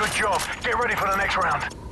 Good job. Get ready for the next round.